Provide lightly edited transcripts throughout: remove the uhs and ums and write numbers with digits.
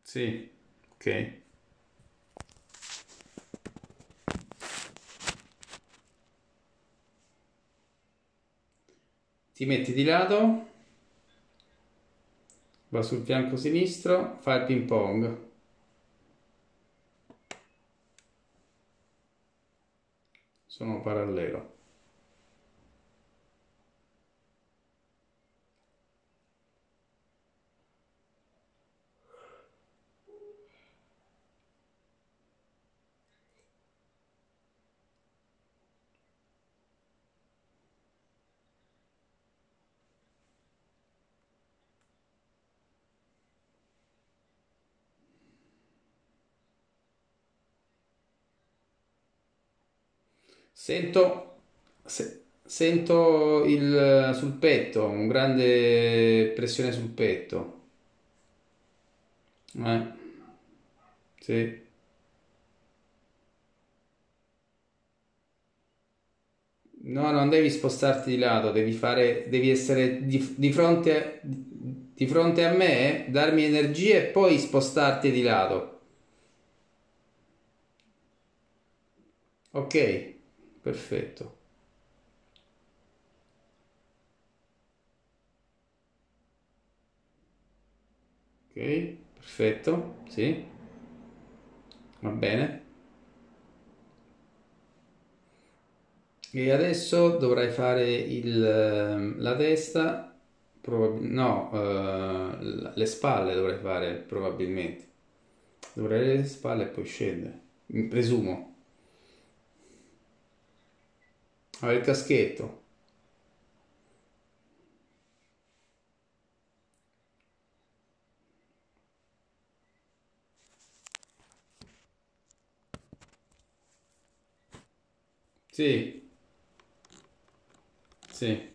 Sì, ok. Ti metti di lato, va sul fianco sinistro, fa il ping pong. Sono parallelo. Sento, sento sul petto, un grande pressione sul petto. Eh, sì. No, non devi spostarti di lato, devi essere di fronte a me, darmi energia e poi spostarti di lato. Ok, perfetto. Ok, perfetto, sì, va bene. E adesso dovrai fare la testa, no, le spalle dovrai fare probabilmente. Dovrai fare le spalle e poi scendere, presumo. Ah, il caschetto. Sì, sì,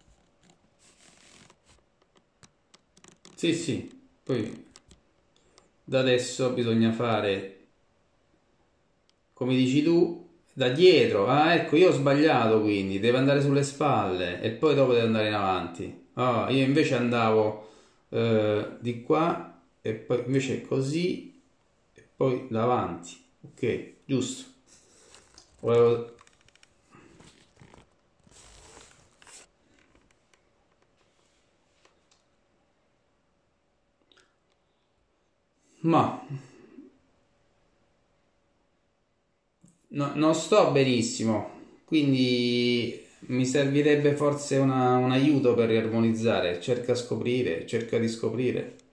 sì, sì. Poi da adesso bisogna fare, come dici tu, da dietro. Ah, ecco, io ho sbagliato quindi, deve andare sulle spalle e poi dopo deve andare in avanti. Ah, io invece andavo di qua e poi invece così e poi davanti. Ok, giusto. Volevo- Ma non sto benissimo, quindi mi servirebbe forse un aiuto per riarmonizzare. Cerca di scoprire.